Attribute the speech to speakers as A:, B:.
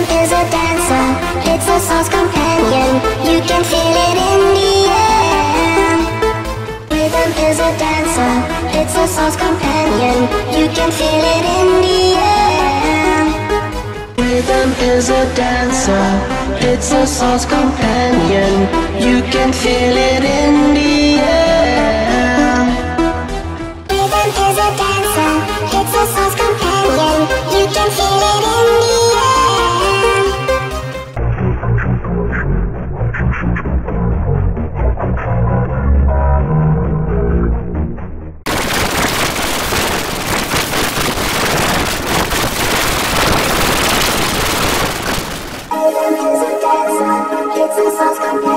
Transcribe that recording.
A: is a dancer, it's a soul's companion. You can feel it in the air. Rhythm is a dancer, it's a soul's companion. You can feel it in the air. Rhythm is a dancer, it's a soul's companion. You can feel it in the air. Rhythm is a dancer, it's a soul's companion. You can feel it in the air. Rhythm is a dancer, it's a soul's companion.